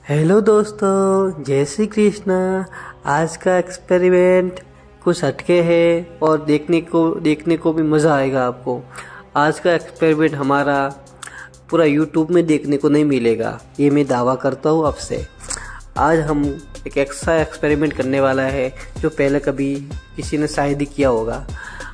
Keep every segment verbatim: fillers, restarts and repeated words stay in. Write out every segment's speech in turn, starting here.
Hello दोस्तों, जय श्री कृष्णा। आज का एक्सपेरिमेंट कुछ हटके है और देखने को देखने को भी मज़ा आएगा आपको। आज का एक्सपेरिमेंट हमारा पूरा यूट्यूब में देखने को नहीं मिलेगा, ये मैं दावा करता हूँ आपसे। आज हम एक ऐसा एक्सपेरिमेंट करने वाला है जो पहले कभी किसी ने शायद ही किया होगा।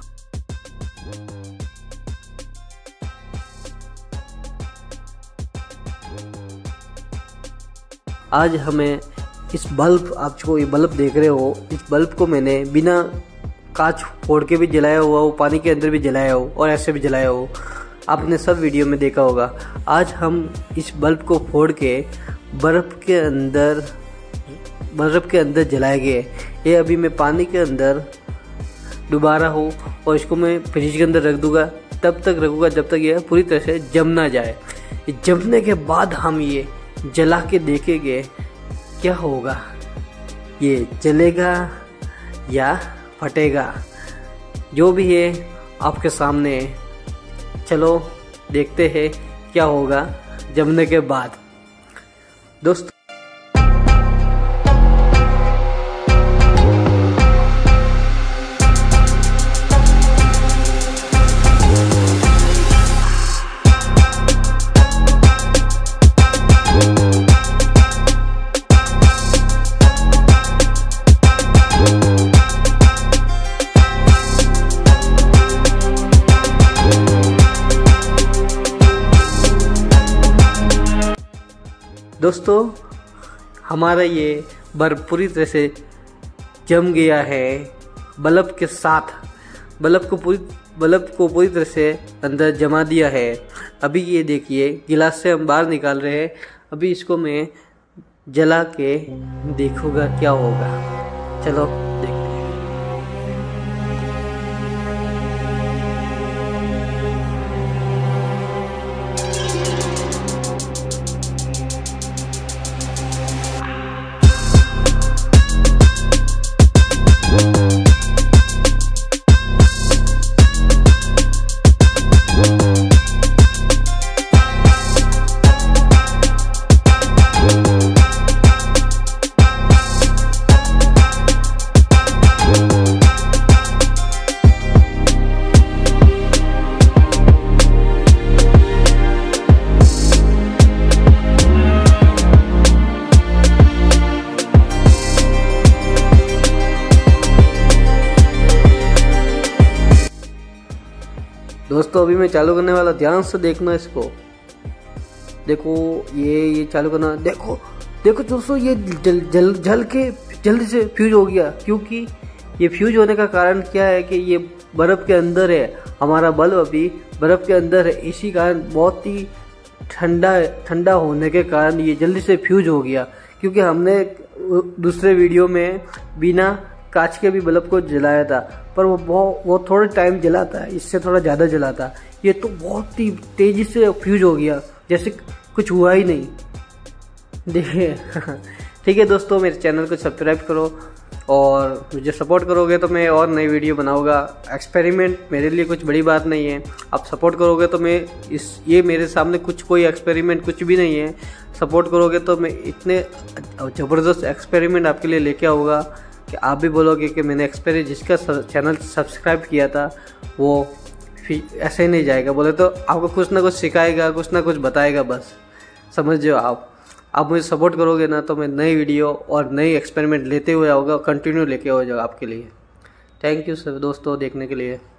आज हमें इस बल्ब, आप जो ये बल्ब देख रहे हो, इस बल्ब को मैंने बिना कांच फोड़ के भी जलाया हुआ हो, पानी के अंदर भी जलाया हो और ऐसे भी जलाया हो। आपने सब वीडियो में देखा होगा। आज हम इस बल्ब को फोड़ के बर्फ़ के अंदर बर्फ़ के अंदर जलाएंगे। ये अभी मैं पानी के अंदर डुबा रहा हूँ और इसको मैं फ्रिज के अंदर रख दूँगा। तब तक रखूँगा जब तक ये पूरी तरह से जम ना जाए। जमने के बाद हम ये जला के देखेंगे क्या होगा, ये जलेगा या फटेगा। जो भी है आपके सामने, चलो देखते हैं क्या होगा जमने के बाद। दोस्तों, दोस्तों हमारा ये बर्फ पूरी तरह से जम गया है बल्ब के साथ। बल्ब को पूरी बल्ब को पूरी तरह से अंदर जमा दिया है। अभी ये देखिए, गिलास से हम बाहर निकाल रहे हैं। अभी इसको मैं जला के देखूंगा क्या होगा। चलो देखते हैं। दोस्तों अभी मैं चालू करने वाला, ध्यान से देखना इसको। देखो ये ये चालू करना। देखो देखो दोस्तों, ये जल जल जल के जल्दी से फ्यूज हो गया। क्योंकि ये फ्यूज होने का कारण क्या है कि ये बर्फ़ के अंदर है। हमारा बल्ब अभी बर्फ़ के अंदर है, इसी कारण बहुत ही ठंडा ठंडा होने के कारण ये जल्दी से फ्यूज हो गया। क्योंकि हमने दूसरे वीडियो में बिना कांच के भी बल्ब को जलाया था, पर वो बहुत वो थोड़ा टाइम जला था, इससे थोड़ा ज़्यादा जला था। ये तो बहुत ही तेज़ी से फ्यूज हो गया, जैसे कुछ हुआ ही नहीं। देखिए ठीक है दोस्तों, मेरे चैनल को सब्सक्राइब करो और मुझे सपोर्ट करोगे तो मैं और नई वीडियो बनाऊंगा। एक्सपेरिमेंट मेरे लिए कुछ बड़ी बात नहीं है। आप सपोर्ट करोगे तो मैं इस ये मेरे सामने कुछ कोई एक्सपेरिमेंट कुछ भी नहीं है। सपोर्ट करोगे तो मैं इतने ज़बरदस्त एक्सपेरिमेंट आपके लिए लेके आऊँगा कि आप भी बोलोगे कि मैंने एक्सपेरिमेंट, जिसका चैनल सब्सक्राइब किया था वो ऐसे ही नहीं जाएगा। बोले तो आपको कुछ ना कुछ सिखाएगा, कुछ ना कुछ बताएगा, बस समझ जाओ आप। आप मुझे सपोर्ट करोगे ना तो मैं नई वीडियो और नई एक्सपेरिमेंट लेते हुए आऊँगा, कंटिन्यू लेके हो जाएगा आपके लिए। थैंक यू सब दोस्तों देखने के लिए।